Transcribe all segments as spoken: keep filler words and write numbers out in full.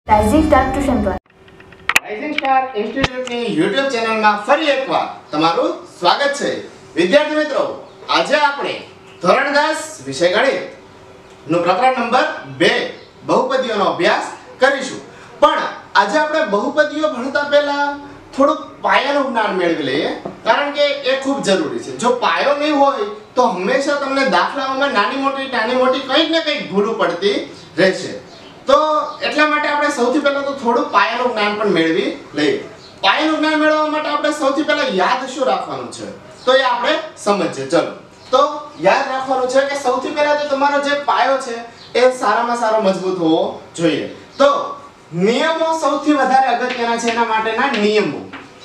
Rising Star Tuition પર Rising Star ઇન્સ્ટિટ્યૂટની YouTube ચેનલમાં ફરી એકવાર તમારું સ્વાગત છે. વિદ્યાર્થી મિત્રો, આજે આપણે ધોરણ દસ વિષય ગણિત નું પ્રકરણ નંબર બે બહુપદીઓનો અભ્યાસ કરીશું. પણ આજે આપણે બહુપદીઓ ભણતા પહેલા થોડું પાયાનું જ્ઞાન મેળવી લઈએ, કારણ કે એ ખૂબ જરૂરી છે. જો પાયો નહીં હોય તો હંમેશા તમને દાખલાઓમાં નાની મોટી નાની મોટી કંઈક ને કંઈક ભૂલો પડતી રહેશે. તો એટલા માટે આપણે સૌથી પહેલા તો થોડું પાયાનું જ્ઞાન પણ મેળવી લઈએ. પાયાનું જ્ઞાન મેળવવા માટે આપણે સૌથી પહેલા યાદ શું રાખવાનું છે તો એ આપણે સમજીએ. ચલો, તો યાદ રાખવાનું છે કે સૌથી પહેલા તો તમારો જે પાયો છે એ સારામાં સારો મજબૂત હોવો જોઈએ. તો નિયમો સૌથી વધારે અગત્યના છે. એના માટેના નિયમો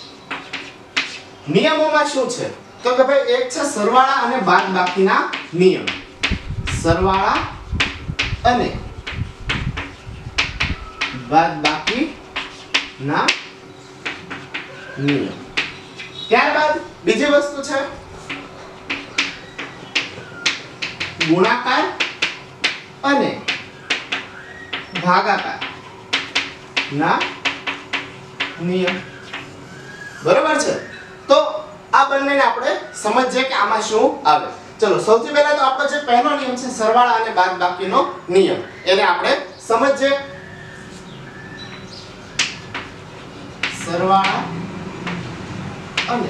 નિયમોમાં શું છે તો કે ભાઈ એક છે સરવાળા અને બાદબાકીના નિયમ. સરવાળા અને બાદબાકી ના નિયમ. ત્યારબાદ બીજી વસ્તુ છે ગુણાકાર અને ભાગાકાર ના નિયમ. બરોબર છે? તો આ બંનેને આપણે સમજીએ કે આમાં શું આવે. ચલો, સૌથી પહેલા તો આપણો જે પહેલો નિયમ છે સરવાળા અને બાદબાકીનો નિયમ, એને આપણે સમજીએ. સરવાળા અને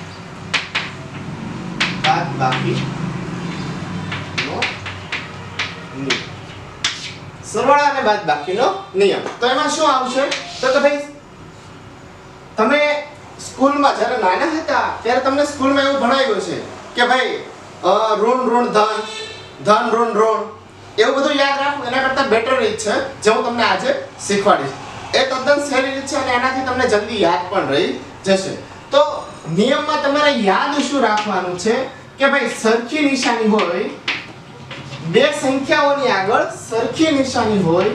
બાદબાકીનો નિયમ. સરવાળા અને બાદબાકીનો નિયમ. તો એમાં શું આવશે તો કે ભાઈ તમે સ્કૂલમાં જ્યારે નાના હતા ત્યારે તમને સ્કૂલમાં એવું ભણાવ્યું છે કે ભાઈ ઋણ ઋણ ધન, ધન ઋણ ઋણ, એવું બધું યાદ રાખવું એના કરતાં બેટર રીત છે જે હું તમને આજે શીખવાડીશ. એ તદ્દન સહેલી રીત છે અને એનાથી તમને જલ્દી યાદ પણ રહી જશે. તો નિયમમાં તમારે યાદ શું રાખવાનું છે કે ભાઈ સરખી નિશાની હોય, બે સંખ્યાઓની આગળ સરખી નિશાની હોય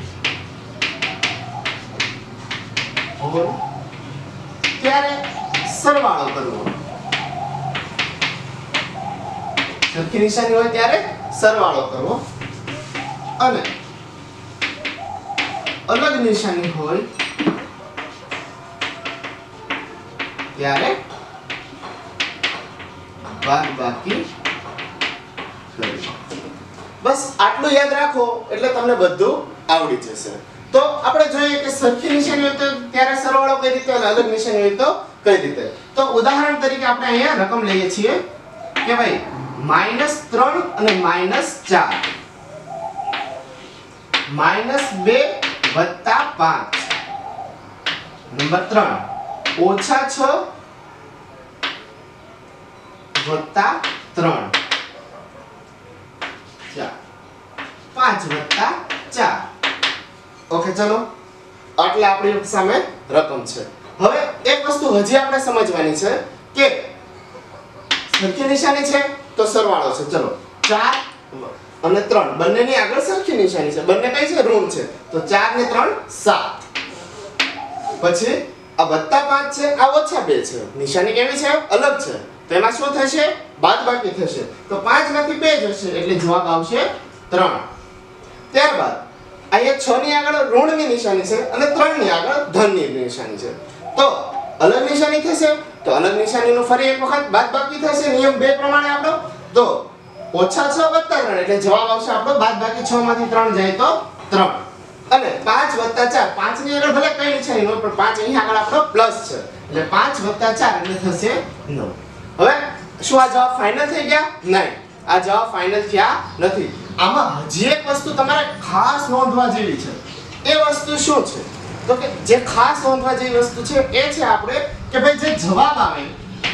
હોય ત્યારે સરવાળો કરવો. સરખી નિશાની હોય ત્યારે સરવાળો કરવો અને અલગ નિશાની હોય ત્યારે બાદબાકી કરવી. બસ આટલું યાદ રાખો એટલે તમને બધું આવડી જશે. તો આપણે જોઈએ કે સરખી નિશાની હોય તો ત્યારે સરવાળો કઈ રીતે અને અલગ નિશાની હોય તો કઈ રીતે. તો ઉદાહરણ તરીકે આપણે અહીંયા રકમ લઈએ છીએ કે ભાઈ માઈનસ ત્રણ અને માઈનસ ચાર, માઈનસ બે વત્તા પાંચ, નંબર ત્રણ ઓછા છ વત્તા ત્રણ, ચાર, પાંચ વત્તા ચાર. ઓકે, ચલો, આટલે આપણી સામે રકમ છે. હવે એક વસ્તુ હજી આપણે સમજવાની છે કે સરખી નિશાની છે તો સરવાળો છે. ચલો, ચાર અને ત્રણ બંનેની આગળ સરખી નિશાની છે, બંને કઈ છે? ઋણ છે. તો ચાર ને ત્રણ સાત. પછી આ વત્તા પાંચ છે, આ ઓછા બે છે. નિશાની કેવી છે? અલગ છે. તો એમાં શું થશે? બાદબાકી થશે. તો પાંચ માંથી બે જશે એટલે જવાબ આવશે ત્રણ. ત્યારબાદ અહીંયા છ ની આગળ ઋણની નિશાની છે અને ત્રણ ની આગળ ધનની નિશાની છે. તો અલગ નિશાની થશે તો અલગ નિશાનીનું ફરી એક વખત બાદબાકી થશે નિયમ બે પ્રમાણે આપણો. તો ઓછા છ વત્તા ત્રણ એટલે જવાબ આવશે આપણો બાદબાકી છ માંથી ત્રણ જાય તો ત્રણ. અને પાંચ વત્તા ચાર, પાંચ ની આગળ ભલે કઈ નિશાની ન હોય પણ પાંચ અહીં આગળ આપણો પ્લસ છે એટલે પાંચ વત્તા ચાર એટલે થશે નવ. હવે શું આ જવાબ ફાઇનલ થઈ ગયા? નહીં, આ જવાબ ફાઇનલ થયા નથી. આમાં હજી એક વસ્તુ તમારે ખાસ નોંધવા જેવી છે. એ વસ્તુ શું છે તો કે જે ખાસ નોંધવા જેવી વસ્તુ છે એ છે આપણે કે ભાઈ જે જવાબ આવે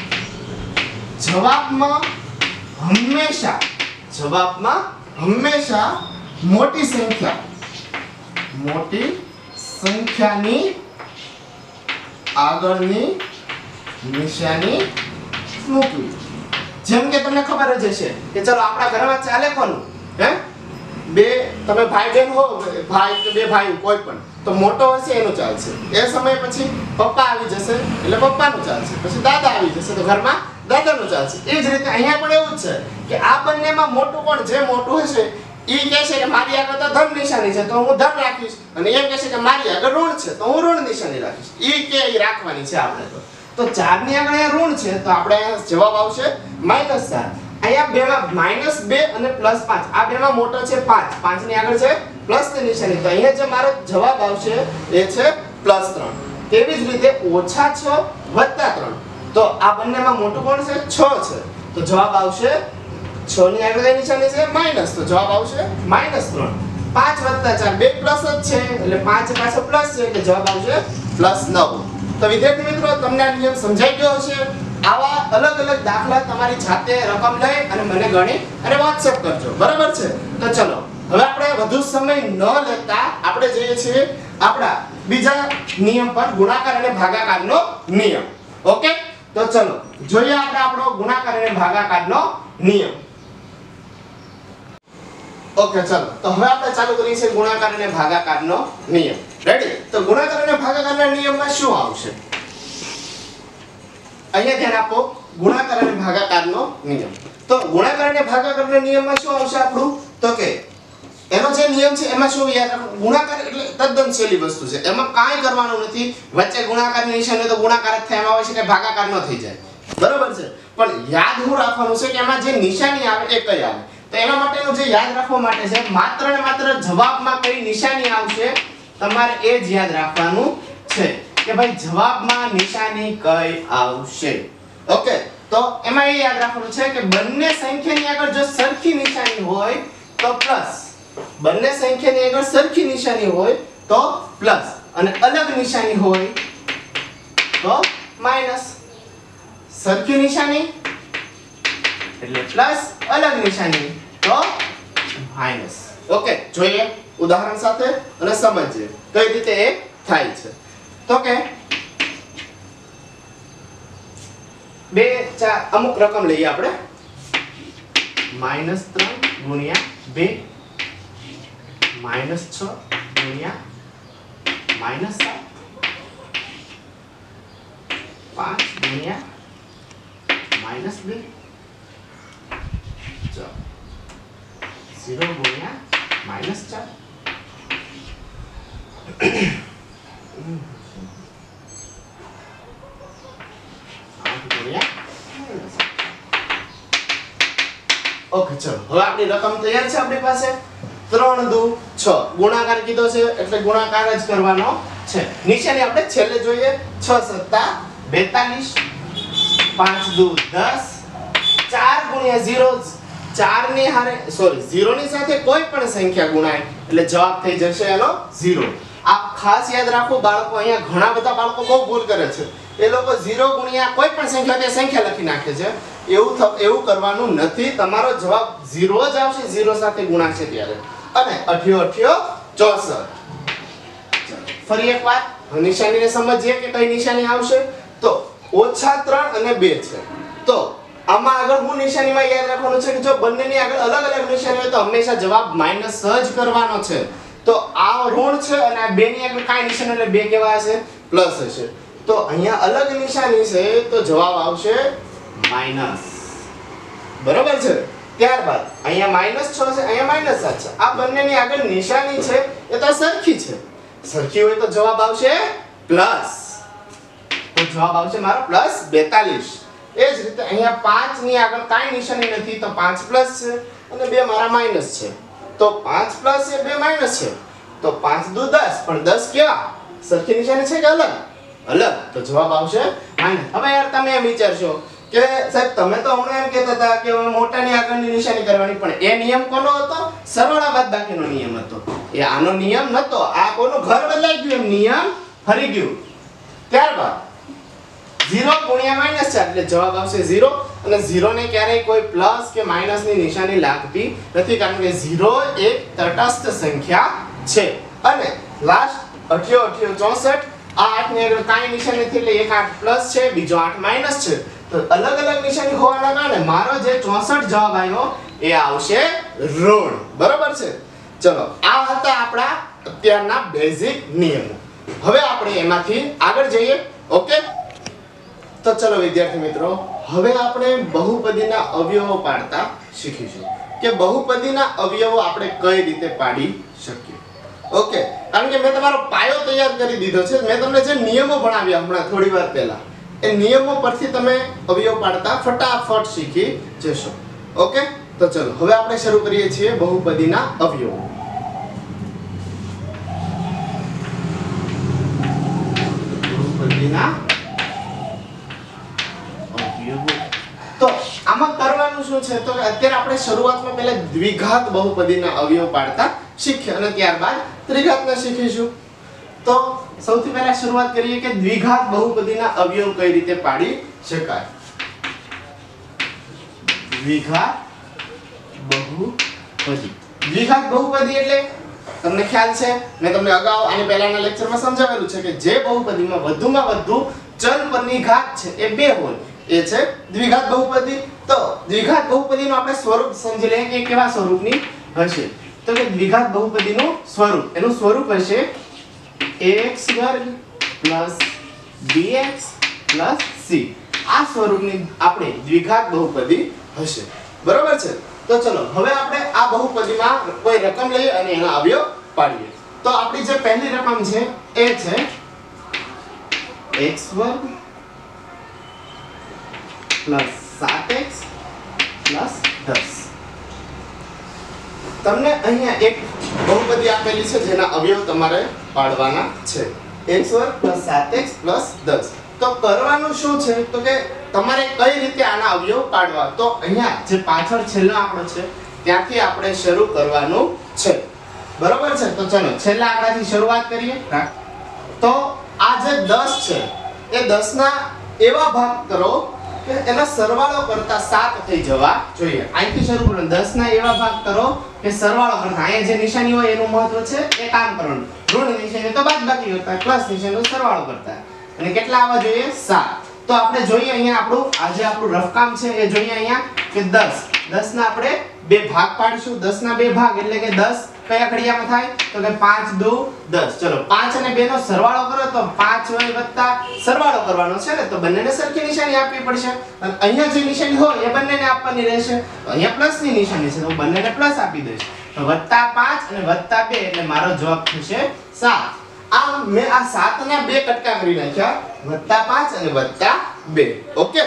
જવાબમાં હંમેશા જવાબમાં હંમેશા મોટી સંખ્યા મોટી સંખ્યાની આગળની નિશાની મૂકવી. જેમ કે તમને ખબર જ હશે કે ચલો આપણા ઘરમાં ચાલે કોનું? હે, બે તમે ભાઈ બહેન હો, ભાઈ કે બે ભાઈ કોઈ પણ, તો મોટો હશે એનું ચાલશે. એ સમય પછી પપ્પા આવી જશે એટલે પપ્પાનું ચાલશે, પછી દાદા આવી જશે તો ઘરમાં દાદાનું ચાલશે. એ જ રીતે અહીંયા પણ એવું જ છે કે આ બંનેમાં મોટું કોણ? જે મોટું હશે ઈ કહે છે કે મારી આગળ તો ધન નિશાની છે તો હું ધન રાખીશ, અને એમ કહે છે કે મારી આગળ ઋણ છે તો હું ઋણ નિશાની રાખીશ. ઈ કે ઈ રાખવાની છે આપણે. તો તો ચાર ની આગળ અહીંયા ઋણ છે તો આપણે જવાબ આવશે માઈનસ ચાર. અહીંયા બેમાં માઈનસ બે અને પ્લસ પાંચ, આ બેમાં મોટો છે પાંચ, પાંચ ની આગળ છે પ્લસ ની નિશાની, તો અહીંયા જે મારો જવાબ આવશે એ છે પ્લસ ત્રણ. તેવી જ રીતે ઓછા છ વત્તા ત્રણ, તો આ બંનેમાં મોટું કોણ છે? છ છે, તો જવાબ આવશે છ ની આગળ કઈ નિશાની છે? માઈનસ, તો જવાબ આવશે માઈનસ ત્રણ. પાંચ વત્તા ચાર, બે પ્લસ જ છે એટલે પાંચ પાછો પ્લસ છે એટલે જવાબ આવશે પ્લસ નવ. તો વિદ્યાર્થી મિત્રો તમને આ નિયમ સમજાઈ ગયો હશે. આવા અલગ અલગ દાખલા તમારી જાતે રકમ લઈ અને મને ગણી અને WhatsApp કરજો, બરાબર છે? તો ચલો હવે આપણે વધુ સમય ન લેતા આપણે જઈએ છીએ આપણા બીજા નિયમ પર, ગુણાકાર અને ભાગાકારનો નિયમ. ઓકે, તો ચલો જોઈએ આપણે આપણો ગુણાકાર અને ભાગાકારનો નિયમ. ઓકે ચલો, તો હવે આપણે ચાલુ કરીએ છીએ ગુણાકાર અને ભાગાકારનો નિયમ. રેડી? તો ગુણાકાર અને ભાગાકારના નિયમમાં શું આવશે? અહીંયા ધ્યાન આપો, ગુણાકાર અને ભાગાકારનો નિયમ. તો ગુણાકાર અને ભાગાકારના નિયમમાં શું આવશે આપણું? તો કે એનો જે નિયમ છે એમાં શું યાદ રાખો, ગુણાકાર એટલે તદ્દન સહેલી વસ્તુ છે, એમાં કાંઈ કરવાનું નથી. વચ્ચે ગુણાકારની નિશાની હોય તો ગુણાકાર જ થાય, એમાં હોય છે કે ભાગાકાર ન થઈ જાય, બરાબર છે? પણ યાદ હું રાખવાનું છે કે એમાં જે નિશાની આવે એ કઈ આવે. તો એના માટેનું જે યાદ રાખવા માટે છે, માત્ર ને માત્ર જવાબમાં કઈ નિશાની આવશે તમારે એ જ યાદ રાખવાનું છે કે ભાઈ જવાબમાં નિશાની કઈ આવશે. ઓકે, તો એમાં એ યાદ રાખવાનું છે કે બંને સંખ્યાની આગળ જો સરખી નિશાની હોય તો પ્લસ, બંને સંખ્યાની આગળ સરખી નિશાની હોય તો પ્લસ, અને અલગ નિશાની હોય તો માઈનસ. સરખી નિશાની એટલે પ્લસ, અલગ નિશાની તો માઈનસ. ઓકે, જોઈએ ઉદાહરણ સાથે અને સમજીએ કઈ રીતે એ થાય છે. તો કે બે ચાર અમુક રકમ લઈએ આપણે, માઈનસ ત્રણ ગુણ્યા બે, માઈનસ છ ગુણ્યા માઈનસ સાત, પાંચ ગુણ્યા માઈનસ બે, ઝીરો ગુણ્યા માઈનસ ચાર, ઓકે ચલો હવે આપણી રકમ તૈયાર છે આપણી પાસે. ત્રણ દુ છ, ગુણાકાર કીધો છે એટલે ગુણાકાર જ કરવાનો છે. નિશાની આપણે છેલ્લે જોઈએ. છ સત્તા બેતાલીસ, પાંચ દુ દસ, ચાર ગુણ્યા ઝીરો, ચાર ની હારે સોરી ઝીરો ની સાથે કોઈ પણ સંખ્યા ગુણાય એટલે જવાબ થઈ જશે એનો ઝીરો. આ ખાસ યાદ રાખો બાળકો, અહીંયા ઘણા બધા બાળકો બહુ ભૂલ કરે છે. એ લોકો ઝીરો ગુણ્યા કોઈ પણ સંખ્યા તે સંખ્યા લખી નાખે છે. એવું એવું કરવાનું નથી. તમારો જવાબ ઝીરો જ આવશે, ઝીરો સાથે ગુણાશે ત્યારે. અને અઠ્યો અઠ્યો ચોસઠ. ફરી એક વાર નિશાનીને સમજીએ કે કઈ નિશાની આવશે. તો ઓછા ત્રણ અને બે છે, તો આમાં આગળ હું નિશાનીમાં યાદ રાખવાનું છે કે જો બંનેની આગળ અલગ અલગ નિશાની હોય તો હંમેશા જવાબ માઈનસ જ કરવાનો છે. તો આ ઋણ છે અને આ બે ની આગળ કાઈ નિશાની એટલે બે કેવા હશે? પ્લસ હશે. તો અહીંયા અલગ નિશાની છે તો જવાબ આવશે માઈનસ, બરોબર છે? ત્યારબાદ અહીંયા માઈનસ છ છે, અહીંયા માઈનસ સાત છે. આ બંનેની આગળ નિશાની છે એ તો સરખી છે, સરખી હોય તો જવાબ આવશે પ્લસ, તો જવાબ આવશે મારો પ્લસ બેતાલીસ. એ જ રીતે અહીંયા પાંચ ની આગળ કાઈ નિશાની નથી તો પાંચ પ્લસ છે અને બે મારા માઈનસ છે, તો પાંચ પ્લસ છે બે માઈનસ છે, તો પાંચ દુ દસ. પણ દસ કેવા? સરખી નિશાની છે કે અલગ? અલગ, તો જવાબ આવશે માઈનસ. હવે યાર તમે એમ વિચારશો કે સાહેબ તમે તો હમણાં એમ કહેતા હતા કે મોટાની આગળની નિશાની કરવાની, પણ એ નિયમ કોનો હતો? સરવાળા બાદબાકીનો નિયમ હતો. એ આનો નિયમ નતો. આ કોનું ઘર બદલાઈ ગયું, એમ નિયમ ફરી ગયું. ત્યારબાદ ઝીરો ગુણ્યા માઈનસ ચાર એટલે જવાબ આવશે ઝીરો. અને ઝીરો ને ક્યારેય કોઈ પ્લસ કે માઈનસ ની નિશાની લાગતી નથી, કારણ કે ઝીરો એક તટસ્થ સંખ્યા છે. અને લાસ્ટ અઠ્યો અઠ્યો ચોસઠ, આ આઠ ની આગળ કાઈ નિશાની નથી એટલે એક આઠ પ્લસ છે, બીજો આઠ માઈનસ છે. તો અલગ અલગ નિશાની હોવાના કારણે મારો જે ચોસઠ જવાબ આવ્યો એ આવશે ઋણ, બરોબર છે? ચલો આ હતા આપણા અત્યારના બેઝિક નિયમો. હવે આપણે એમાંથી આગળ જઈએ. ઓકે, તો ચલો વિદ્યાર્થી મિત્રો હવે આપણે બહુપદીના અવયવો પાડતા શીખીશું. કે બહુપદીના અવયવો આપણે કઈ રીતે પાડી શકીએ. ઓકે, કારણ કે મેં તમારો પાયો તૈયાર કરી દીધો છે. મેં તમને જે નિયમો ભણાવ્યા હમણાં થોડી વાર પહેલા, એ નિયમો પરથી તમે અવયવ પાડતા ફટાફટ શીખી જશો. ઓકે, તો ચલો હવે આપણે શરૂ કરીએ છીએ બહુપદીના અવયવો. બહુપદીના અવયવો. તો આમાં કરવાનું શું છે, તો અત્યારે આપણે શરૂઆતમાં પહેલા દ્વિઘાત બહુપદીના અવયવ પાડતા શીખ્યા અને ત્યારબાદ ત્રિઘાતના શીખીશું. તો સૌથી પહેલા શરૂઆત કરીએ કે દ્વિઘાત બહુપદીના અવયવ કઈ રીતે પાડી શકાય. દ્વિઘાત બહુપદી. દ્વિઘાત બહુપદી એટલે તમને ખ્યાલ છે, મેં તમને અગાઉ આની પહેલાના લેક્ચરમાં સમજાવેલું છે કે જે બહુપદીમાં વધુમાં વધુ ચલ પરની ઘાત છે એ બે હોય એ છે દ્વિઘાત બહુપદી. તો દ્વિઘાત બહુપદીનું આપણે સ્વરૂપ સમજી લઈએ કે કેવા સ્વરૂપની હશે. તો કે દ્વિઘાત બહુપદીનું સ્વરૂપ, એનું સ્વરૂપ હશે ax વર્ગ પ્લસ bx પ્લસ c. આ સ્વરૂપની આપણે દ્વિઘાત બહુપદી હશે. બરોબર છે. તો ચલો હવે આપણે આ બહુપદીમાં કોઈ રકમ લઈએ અને એના અવયવ પાડીએ. તો આપણી જે પહેલી રકમ છે એ છે x વર્ગ પ્લસ સાત એક્સ પ્લસ દસ. તમને અહીંયા એક બહુપદી આપેલી છે જેના અવયવ તમારે પાડવાના છે x વર્ગ પ્લસ સાત એક્સ પ્લસ દસ. તો કરવાનું શું છે, તો કે તમારે કઈ રીતે આના અવયવ પાડવા. તો અહીંયા જે પાછળ છેલ્લો આંકડો છે ત્યાંથી આપણે શરૂ કરવાનું છે. બરોબર છે. તો ચલો છેલ્લા આંકડાથી શરૂઆત કરીએ. તો આ જે દસ છે એ દસ ના એવા ભાગ કરો કે એનો સરવાળો કરતા સાત થઈ જવા જોઈએ. અહીંથી શરૂ કરો. દસ ના એવા ભાગ કરો કે સરવાળો કરતા, અહીંયા જે નિશાની હોય એનું મહત્વ છે એ કામ કરવાનું. ઋણ નિશાની તો બાદબાકી કરતા, પ્લસ નિશાની તો સરવાળો કરતા. અને કેટલા આવવા જોઈએ? સાત. તો આપણે જોઈએ અહીંયા આપણું આજે આપણું રફ કામ છે એ જોઈએ અહીંયા કે દસ. દસ ના આપણે બે ભાગ પાડીશું. દસ ના બે ભાગ એટલે કે દસ કયા ઘડિયામાં થાય, તો કે પાંચ દુ દસ. ચલો પાંચ અને બે નો સરવાળો કરો તો પાંચ હોય વત્તા સરવાળો કરવાનો છે ને, તો બંનેને સરખી નિશાની આપવી પડશે. અને અહીંયા જે નિશાની હોય એ બંનેને આપવાની રહેશે. તો અહીંયા પ્લસ ની નિશાની છે તો બંનેને પ્લસ આપી દઈશ. તો વત્તા પાંચ અને વત્તા બે એટલે મારો જવાબ થશે સાત. આ મેં આ સાત ના બે કટકા કરી નાખ્યા, વત્તા પાંચ અને વત્તા બે. ઓકે,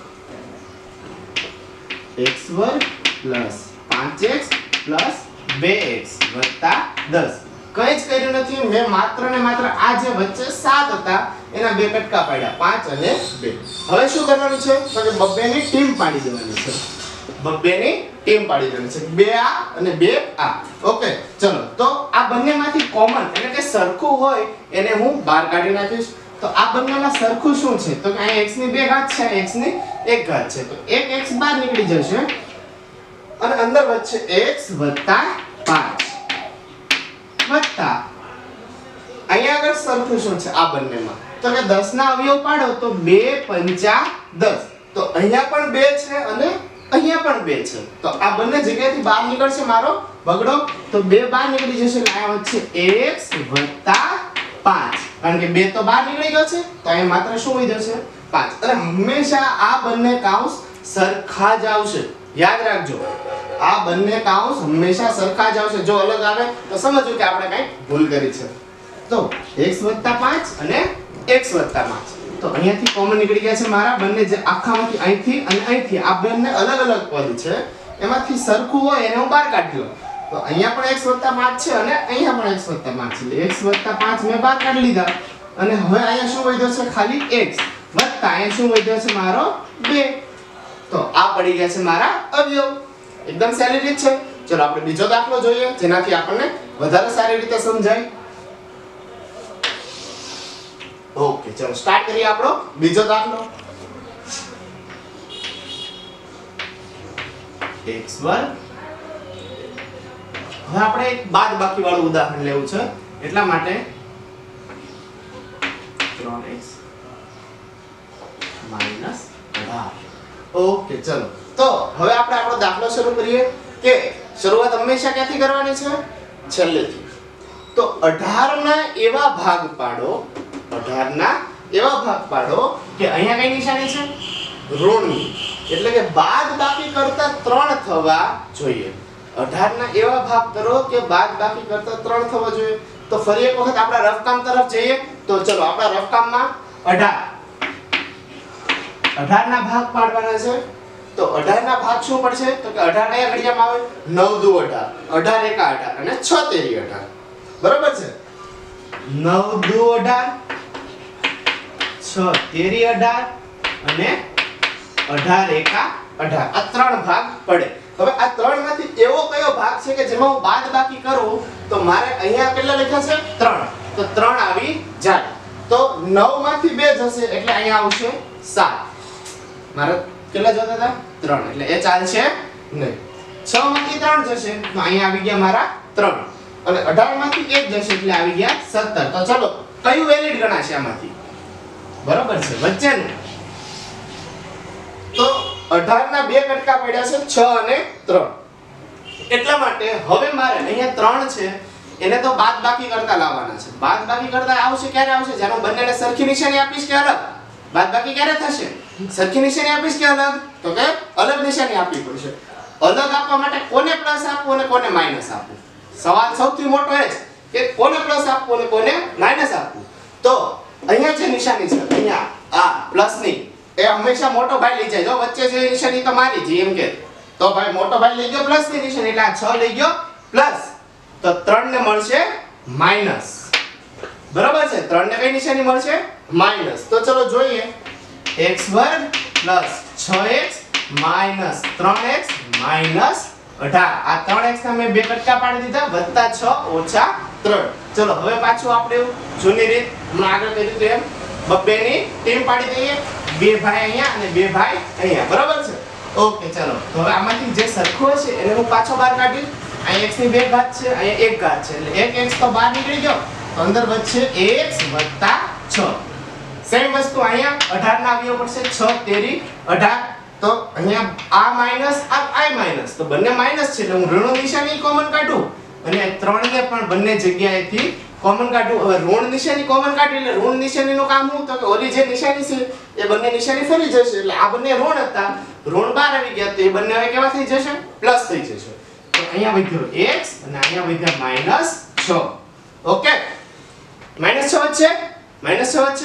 x વર્ગ પ્લસ પાંચ એક્સ પ્લસ બે એક્સ વત્તા દસ. કંઈ જ કર્યું નથી, મેં માત્ર ને માત્ર આ જે વચ્ચે સાત હતા એના બે કટકા પાડ્યા, પાંચ અને બે. હવે શું કરવાનું છે, તો કે બબ્બેની ટીમ પાડી દેવાની છે. બબ્બેની ટીમ પાડી દેવાની છે, બે આ અને બે આ. ઓકે, ચલો તો આ બંનેમાંથી કોમન એટલે કે સરખું હોય એને હું બહાર કાઢી નાખીશ. તો આ બંનેમાં સરખું શું છે, તો કે અહીં x ની બે ઘાત છે, x ની એક ઘાત છે. તો એક x બહાર નીકળી જશે અને અંદર વચ્ચે x વત્તા પાંચ વત્તા અહીંયા આગળ સરખું શું છે આ બંનેમાં, તો કે દસ ના અવયવ પાડો તો બે પંચા દસ. તો અહીંયા પણ બે છે અને અહીંયા પણ બે છે. તો આ બંને જગ્યાએથી બહાર નીકળશે મારો બગડો. તો બે બહાર નીકળી જશે એટલે અહીંયા વચ્ચે x વત્તા પાંચ, કારણ કે બે તો બહાર નીકળી ગયો છે તો અહીંયા માત્ર શું વધ્યો છે? પાંચ. અને હંમેશા આ બંને કાઉન્સ સરખા જ આવશે, યાદ રાખજો. આ બંને કાઉન્સ હંમેશા સરખા જ આવશે. જો અલગ આવે તો સમજજો કે આપણે કંઈક ભૂલ કરી છે. તો x વત્તા પાંચ અને x વત્તા પાંચ. તો અહીંયાથી કોમન નીકળી ગયા છે મારા બંને, જે આખામાંથી અહીંથી અને અહીંથી આ બંને અલગ અલગ પદ છે એમાંથી સરખું હોય એને હું બહાર કાઢી લઉં. તો અહીંયા પણ x વત્તા પાંચ છે અને અહીંયા પણ x વત્તા પાંચ છે. x વત્તા પાંચ મેં બહાર કાઢી લીધા અને હવે અહીંયા શું વધ્યો છે? ખાલી x વત્તા અહીંયા શું વધ્યો છે મારો? બે. તો આ પડી ગયા છે મારા અવયવ. એકદમ સહેલી રીત છે. ચલો આપણે બીજો દાખલો જોઈએ જેનાથી આપણને વધારે સારી રીતે સમજાય. ઓકે, ચલો સ્ટાર્ટ કરીએ આપણો બીજો દાખલો. x વર્ગ. હવે આપણે એક બાદબાકી વાળું ઉદાહરણ લેવું છે એટલા માટે ત્રણ એક્સ માઈનસ અઢાર. ઓકે, ચલો તો હવે આપણે આપણો દાખલો શરૂ કરીએ કે શરૂઆત હંમેશા ક્યાંથી કરવાની છે? છેલ્લેથી. તો અઢાર ના એવા ભાગ પાડો, અઢાર ના એવા ભાગ પાડો કે અહીંયા કઈ નિશાની છે? ઋણની, એટલે કે બાદ બાકી કરતા ત્રણ થવા જોઈએ. અઢાર ના એવા ભાગ કરો કે બાદબાકી કરતા ત્રણ થવો જોઈએ. તો ફરી એક વખત આપણા રફકામ તરફ જઈએ. તો ચલો આપણા રફકામમાં અઢાર અઢાર ના ભાગ પાડવાના છે. તો અઢાર ના ભાગ શું પડશે? તો કે અઢાર કયા ઘડિયામાં આવે? નવ દુ અઢાર, અઢાર એકા અઢાર અને છ તેરી અઢાર. બરોબર છે? નવ દુ અઢાર, છ તેરી અઢાર અને અઢાર એકા અઢાર. આ ત્રણ ભાગ પડે. હવે આ ત્રણ માંથી એવો કયો ભાગ છે કે જેમાં હું બાદબાકી કરું તો મારે અહીંયા કેટલા લખ્યા છે? ત્રણ. તો ત્રણ આવી જાય. તો નવ માંથી બે જશે એટલે અહીંયા આવશે સાત. મારે કેટલા જોતા હતા? ત્રણ. એટલે એ ચાલશે નહીં. છ માંથી ત્રણ જશે તો અહીંયા આવી ગયા મારા ત્રણ. અને અઢાર માંથી એક જશે એટલે આવી ગયા સત્તર. તો ચલો કયું વેલિડ ગણાશે આમાંથી? બરોબર છે, વચ્ચેનું. તો અઢાર ના બે કટકા પડ્યા છે છ અને ત્રણ. એટલા માટે હવે મારે અહીંયા ત્રણ છે એને તો બાદબાકી કરતા લાવવાના છે. બાદબાકી કરતા આવશે ક્યારે આવશે? જ્યારે હું બંનેને સરખી નિશાની આપીશ કે અલગ? બાદબાકી ક્યારે થશે? સરખી નિશાની આપીશ કે અલગ? તો કે અલગ નિશાની આપવી પડશે. અલગ આપવા માટે કોને પ્લસ આપવું અને કોને માઈનસ આપવું? સવાલ સૌથી મોટો એ છે કે કોને પ્લસ આપવું અને કોને માઈનસ આપવું. તો અહીંયા જે નિશાની છે અહીંયા આ પ્લસ ની એ હંમેશા મોટો ભાઈ લઈ જાય. જો વચ્ચે જે નિશાની તો મારી જી એમ કે તો ભાઈ મોટો ભાઈ લઈ ગયો પ્લસ ની નિશાની એટલે આ છ લઈ ગયો પ્લસ. તો ત્રણ ને મળશે માઈનસ. બરાબર છે? ત્રણ ને કઈ નિશાની મળશે? માઈનસ. તો ચલો જોઈએ. x વર્ગ પ્લસ છ એક્સ માઈનસ ત્રણ એક્સ માઈનસ અઢાર. આ ત્રણ એક્સ ના મેં બે કટકા પાડી દીધા વત્તા છ ઓછા ત્રણ. ચલો હવે પાછું આપણે જૂની રીત હમણાં આગળ કર્યું હતું એમ બબ્બે ની ટીમ પાડી દઈએ. બે ભાઈ અહીંયા અને બે ભાઈ અહીંયા. બરાબર છે? ઓકે ચલો. તો હવે આમાંથી જે સરખું હશે એને હું પાછો બહાર કાઢીશ. અહીં x ની બે ઘાત છે, અહીંયા એક ઘાત છે એટલે એક x તો બહાર નીકળી ગયો. તો અંદર વધશે x વત્તા છ. સેમ વસ્તુ અહીંયા અઢાર ના આવ્યો પડશે. છ તેરી અઢાર. તો અહીંયા આ માઈનસ આ આ માઈનસ તો બંને માઈનસ છે એટલે હું ઋણ નિશાની કોમન કાઢું અને ત્રણ ને પણ બંને જગ્યાએથી કોમન કાઢું. હવે ઋણ નિશાની કોમન કાઢી એટલે ઋણ નિશાનીનું કામ શું? તો કે ઓલી જે નિશાની છે એ બંને નિશાની ફરી જશે એટલે આ બંને ઋણ હતા, ઋણ બહાર આવી ગયા તો એ બંને હવે કેવા થઈ જશે? પ્લસ થઈ જશે. તો અહીંયા વધ્યો x અને અહીંયા વધ્યા માઈનસ છ. ઓકે, માઈનસ છ વચ્ચે માઈનસ છ વચ્ચે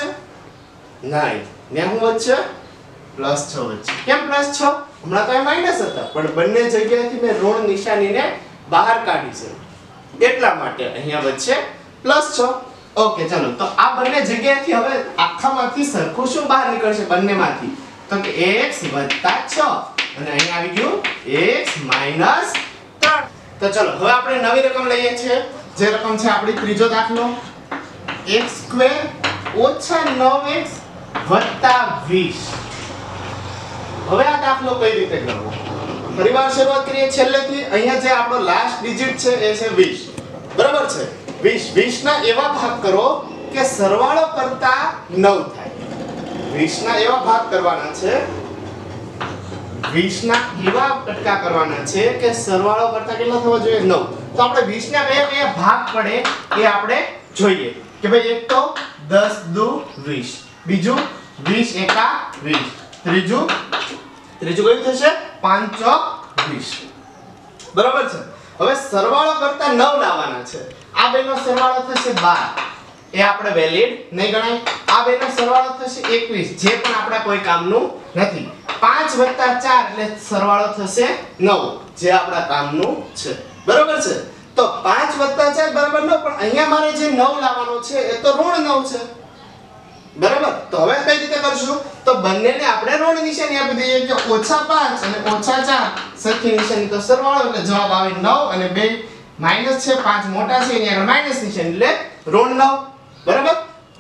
નહીં ને હું વચ્ચે પ્લસ છ વચ્ચે. કેમ પ્લસ છ? હમણાં તો એ માઈનસ હતા પણ બંને જગ્યાએથી મેં ઋણ નિશાનીને બહાર કાઢી છે એટલા માટે અહીંયા વચ્ચે પ્લસ છ. ઓકે ચલો. તો આ બંને જગ્યાએથી હવે આખામાંથી સરખું શું બહાર નીકળશે બંનેમાંથી? તો કે x વત્તા છ અને અહીંયા આવી ગયું x માઈનસ ત્રણ. તો ચલો હવે આપણે નવી રકમ લઈએ છીએ. જે રકમ છે આપણી ત્રીજો દાખલો x સ્ક્વેર ઓછા નવ એક્સ વત્તા વીસ. હવે આ દાખલો કઈ રીતે કરવો? ફરીવાર શરૂઆત કરીએ છેલ્લેથી. અહીંયા જે આપણો લાસ્ટ ડિજિટ છે એ છે વીસ. બરાબર છે? વીસ વીસ ના એવા ભાગ કરો કે સરવાળો કરતા નવ થાય. વીસ ના એવા ભાગ કરવાના છે વીસ ના એવા કટકા કરવાના છે કે સરવાળો કરતા કેટલા થવો જોઈએ? નવ. તો આપણે વીસ ના કયા કયા ભાગ પડે એ આપણે જોઈએ કે ભાઈ એક તો દસ દુ વીસ, બીજું વીસ એકા વીસ, ત્રીજું ત્રીજું કયું થશે? પાંચ ચોક વીસ. બરાબર છે? હવે સરવાળો કરતા નવ લાવવાના છે. આ બેનો સરવાળો થશે બાર. એ આપણે વેલિડ નહીં ગણાય. આ બેનો સરવાળો થશે એકવીસ જે પણ આપણા કોઈ કામનું નથી. પાંચ વત્તા ચાર એટલે સરવાળો થશે નવ જે આપણા કામનું છે. બરાબર છે? તો પાંચ વત્તા ચાર બરાબર નવ પણ અહીંયા મારે જે નવ લાવવાનો છે એ તો ઋણ નવ છે. બરાબર? તો હવે કઈ રીતે કરશું? તો બંનેને આપણે ઋણ નિશાની આપી દઈએ કે ઓછા પાંચ અને ઓછા ચાર સરખી નિશાની તો સરવાળો એટલે જવાબ આવે નવ અને બે માઈનસ છે પાંચ મોટા છે એની આગળ માઈનસ નિશાની એટલે ઋણ નવ. બરાબર?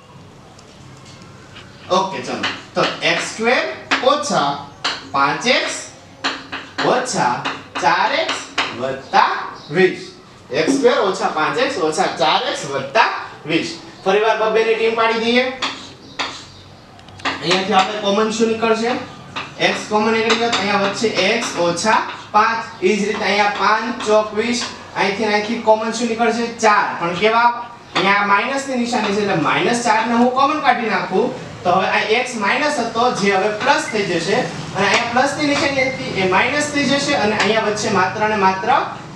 ઓકે ચલો. તો x સ્ક્વેર ઓછા પાંચ એક્સ ઓછા ચાર એક્સ વત્તા વીસ. x સ્ક્વેર ઓછા પાંચ એક્સ ઓછા ચાર એક્સ વત્તા વીસ. ફરીવાર બબ્બેની ટીમ પાડી દઈએ. અહીંયાથી આપણે કોમન શું નીકળશે? x કોમન નીકળી ગયો તો અહીંયા વચ્ચે x ઓછા પાંચ. એ જ રીતે અહીંયા પાંચ ચોક વીસ. અહીંથી અહીંથી કોમન શું નીકળશે? ચાર. પણ કેવા? અહીંયા માઈનસ ની નિશાની છે એટલે માઈનસ ચાર ને હું કોમન કાઢી નાખું તો હવે આ x માઈનસ હતો જે હવે પ્લસ થઈ જશે અને અહીંયા પ્લસ ની નિશાની હતી એ માઈનસ થઈ જશે અને અહીંયા વચ્ચે માત્ર ને માત્ર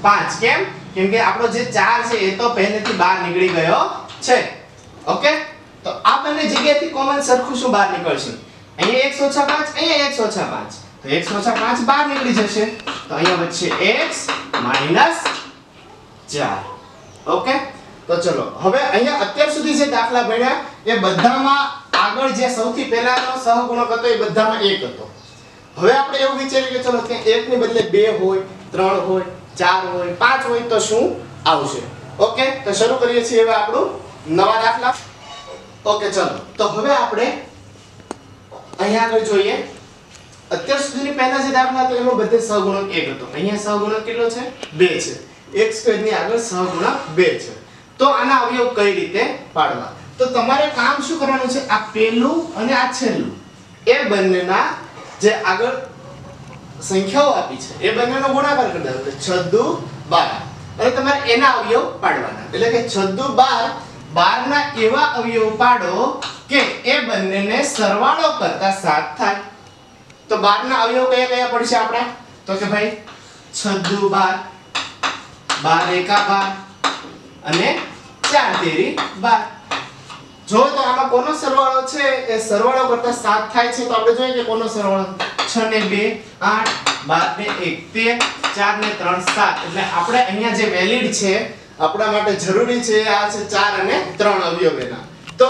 પાંચ. કેમ? કેમ કે આપણો જે ચાર છે એ તો પહેલેથી બહાર નીકળી ગયો છે. ઓકે, તો આ બંને જગ્યાએથી કોમન સરખું શું બહાર નીકળશે? અહીંયા x ઓછા પાંચ, અહીંયા x ઓછા પાંચ. તો x ઓછા પાંચ બહાર નીકળી જશે. તો અહીંયા વચ્ચે x માઈનસ ચાર. ઓકે, તો ચલો હવે અહીંયા અત્યાર સુધી જે દાખલા ભણ્યા એ બધામાં આગળ જે સૌથી પહેલાનો સહગુણક હતો એ બધામાં એક હતો. હવે આપણે એવું વિચારીએ કે ચલો કે એક ની બદલે બે હોય, ત્રણ હોય, ચાર હોય, પાંચ હોય તો શું આવશે? ઓકે, તો શરૂ કરીએ છીએ હવે આપણું નવા દાખલા. ઓકે, ચલો તો હવે આપણે અહીંયા આગળ જોઈએ. અત્યાર સુધીની પહેલા જે દાખલા હતો એમાં બધે સહગુણક એક હતો. અહીંયા સહગુણક કેટલો છે? બે છે. x સ્ક્વેર ની આગળ સહગુણક બે છે. તો આના અવયવ કઈ રીતે પાડવા? તો તમારે કામ શું કરવાનું છે? આ પહેલું અને આ છેલ્લું એ બંનેના જે આગળ સંખ્યાઓ આપી છે એ બંનેનો ગુણાકાર કરી દેવાનો. છ દુ બાર અને તમારે એના અવયવ પાડવાના. એટલે કે છ દુ બાર, બાર ના એવા અવયવ પાડો કે એ બંનેને સરવાળો કરતા સાત થાય. તો બાર ના અવયવ કયા કયા પડશે આપણે? તો કે ભાઈ છ દુ બાર, બાર એકા બાર અને ચાર તેરી બાર. જો તો આમાં કોનો સરવાળો છે એ સરવાળો કરતા સાત થાય છે તો આપણે જોઈએ કે કોનો સરવાળો. છ ને બે આઠ, બાર ને એક તેર, ચાર ને ત્રણ સાત. એટલે આપણે અહીંયા જે વેલિડ છે આપણા માટે જરૂરી છે આ છે ચાર અને ત્રણ અવયવ એના. તો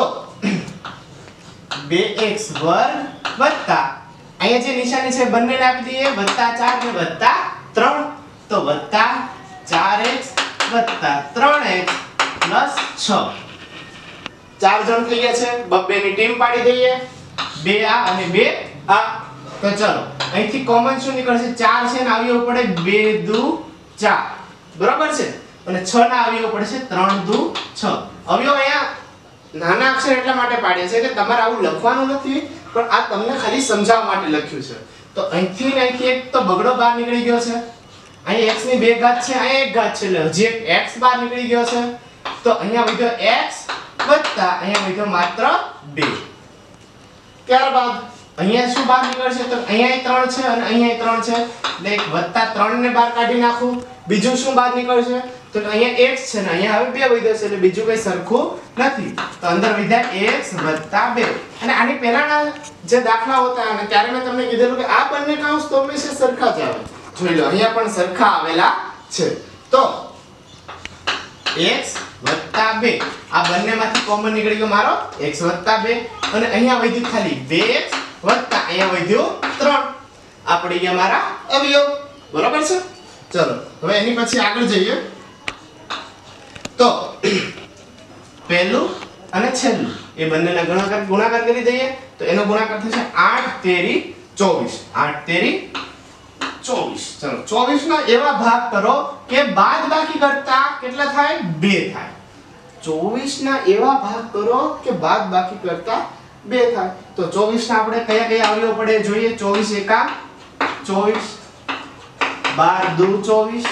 બે એક્સ વર્ગ વત્તા અહીંયા જે નિશાની છે બંનેને આપી દઈએ વત્તા ચાર ને વત્તા ત્રણ. તો વત્તા ચાર એક્સ વત્તા ત્રણ એક્સ પ્લસ છ. ચાર જણ થઈ ગયા છે. બબ્બે ની ટીમ પાડી દઈએ. બે આ અને બે આ. તો ચલો અહીંથી કોમન શું નીકળશે? ચાર છે ને અવયવ પડે બે દુ ચાર. બરાબર છે? અને છ ના અવયવ પડશે ત્રણ દુ છ. અવયવ અહીંયા નાના અક્ષર એટલા માટે પાડ્યા છે કે તમારે આવું લખવાનું નથી, પણ આ તમને ખાલી સમજાવવા માટે લખ્યું છે. તો અહીંથી ને અહીંથી એક તો બગડો બહાર નીકળી ગયો છે. અહીં x ની બે ઘાત છે, અહીં એક ઘાત છે એટલે હજી એક x બહાર નીકળી ગયો છે. તો અહીંયા વધ્યો x વત્તા અહીંયા વધ્યો માત્ર બે. ત્યારબાદ અહીંયા શું બહાર નીકળશે? તો અહીંયા ત્રણ છે અને અહીંયા ત્રણ છે એટલે એક વત્તા ત્રણ ને બહાર કાઢી નાખું. બીજું શું બહાર નીકળશે? તો અહીંયા x છે ને અહીંયા હવે બે વધ્યો છે એટલે બીજું કઈ સરખું નથી. તો અંદર વધ્યા x વત્તા બે. અને આની પહેલાના જે દાખલા હતા અને ત્યારે મેં તમને કીધેલું કે આ બંને કૌંસ તો હંમેશા સરખા જ આવે. જોઈ લો અહીંયા પણ સરખા આવેલા છે. તો x વત્તા બે આ બંનેમાંથી કોમન નીકળી ગયો મારો x વત્તા બે અને અહીંયા વધ્યું ખાલી બે એક્સ વત્તા અહીંયા વધ્યું ત્રણ. આ પડી ગયા મારા અવયવ. બરાબર છે? ચલો હવે એની પછી આગળ જઈએ. તો પહેલું અને છેલ્લું એ બંનેના ગુણાકાર ગુણાકાર કરી દઈએ. તો એનો ગુણાકાર થશે આઠ તેરી ચોવીસ. આઠ તેરી ચોવીસ. ચલો ચોવીસ ના એવા ભાગ કરો કે બાદબાકી કરતા કેટલા થાય? બે થાય. ચોવીસ ના એવા ભાગ કરો કે બાદબાકી કરતા બે થાય. તો ચોવીસ ના આપણે કયા કયા અવયવ પડે જોઈએ? ચોવીસ એકા ચોવીસ, બાર દુ ચોવીસ,